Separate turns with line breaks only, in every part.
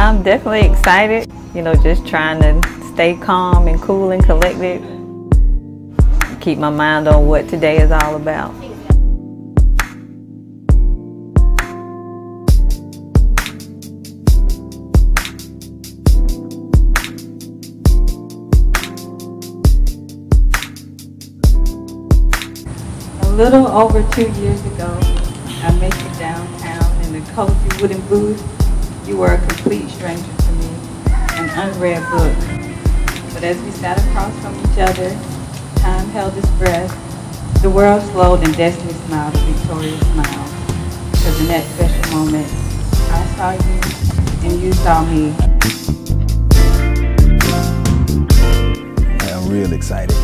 I'm definitely excited, you know, just trying to stay calm and cool and collected. Keep my mind on what today is all about. A little over 2 years ago, I met you downtown in the cozy wooden booth. You were a complete stranger to me, an unread book. But as we sat across from each other, time held its breath. The world slowed and destiny smiled a victorious smile. Because in that special moment, I saw you and you saw me.
I'm real excited.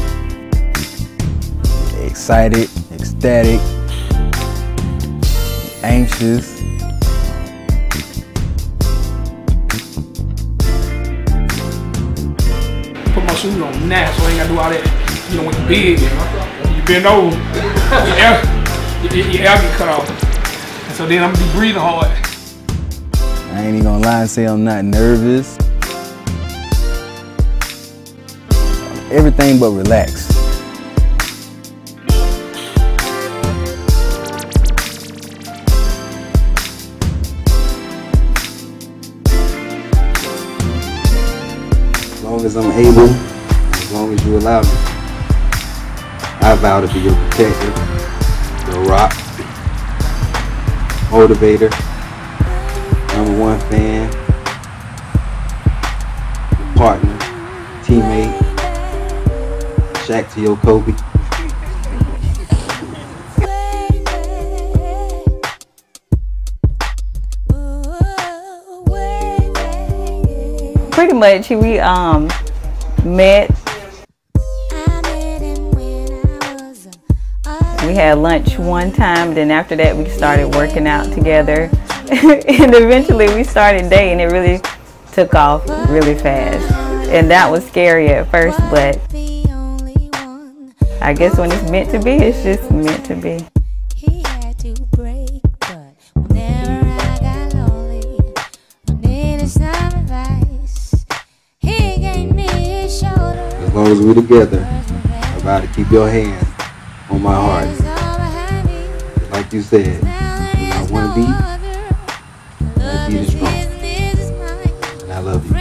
Excited, ecstatic, anxious.
Put my shoes on now, so I ain't gotta do all that. You know, when you're big, and you bend over, your air get cut off. And so then I'm gonna be breathing hard.
I ain't even gonna lie and say I'm not nervous. Everything but relaxed.
As long as I'm able, as long as you allow me, I vow to be your protector, your rock, motivator, #1 fan, your partner, teammate, Shaq to your Kobe.
Pretty much, we met. We had lunch one time, then after that we started working out together. And eventually we started dating. It really took off really fast. And that was scary at first, but I guess when it's meant to be, it's just meant to be.
As long as we're together, I vow to keep your hand on my heart. Like you said, I want to be the strong. And I love you.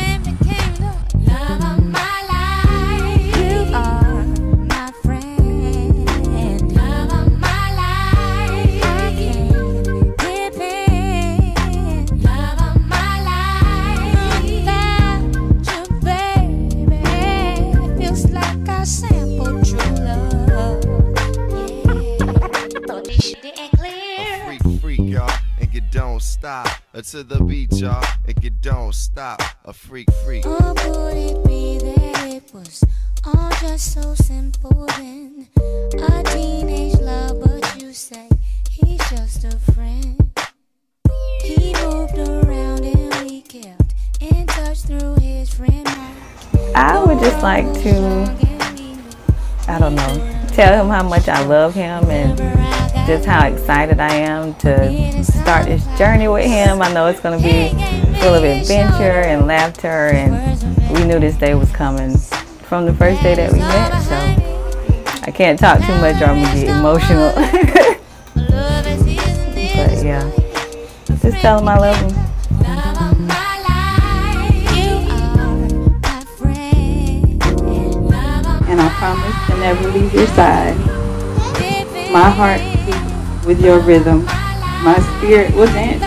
Don't stop to the beat, y'all. And you don't stop. A freak.
Or could it be that it was all just so simple then? A teenage love, but you say he's just a friend. He moved around and we kept in touch through his friend.
I would just like to, I don't know, tell him how much I love him and just how excited I am to start this journey with him. I know it's going to be full of adventure and laughter, and we knew this day was coming from the first day that we met, so I can't talk too much or I'm going to get emotional. But yeah, just tell him I love him. And I promise to never leave your side. My heart beats with your rhythm. My spirit will dance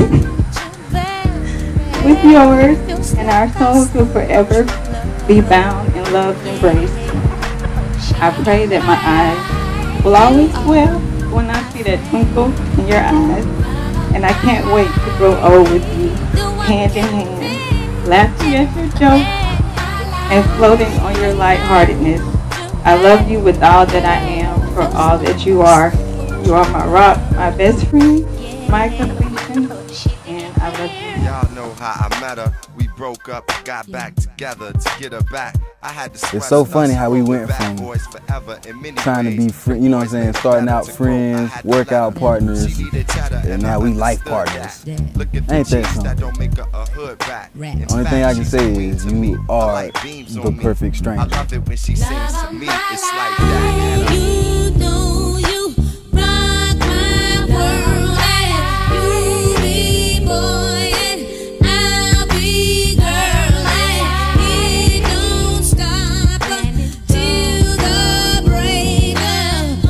with yours, and our souls will forever be bound in love's embrace. I pray that my eyes will always swell when I see that twinkle in your eyes, and I can't wait to grow old with you, hand in hand, laughing at your jokes and floating on your lightheartedness. I love you with all that I am, for all that you are. You are my rock, my best friend, my completion, and I love you.
Y'all know how I met her. We broke up, got back together to get her back. I had to
It's so funny how we went from trying to be friends, you know what I'm saying, starting out friends, workout partners, and now we life partners. Ain't that something? Only thing I can say is you are the perfect stranger.
I love it when she sings to me, it's like that.
You know you rock my world, and you be boy and I'll be girl, and it don't stop till the break of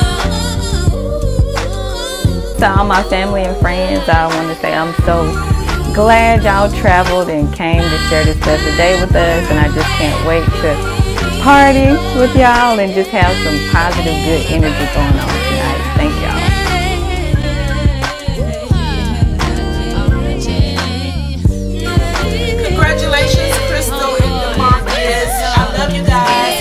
dawn.
To all my family and friends, I want to say I'm so glad y'all traveled and came to share this special day with us, and I just can't wait to party with y'all and just have some positive, good energy going on tonight. Thank y'all.
Congratulations, Crystal and DeMarcus. I love you guys.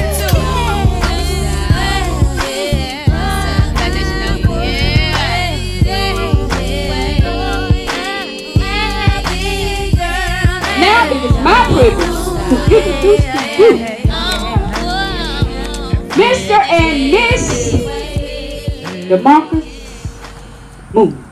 Now it is my privilege to introduce to you Mr. and Miss DeMarcus Moon.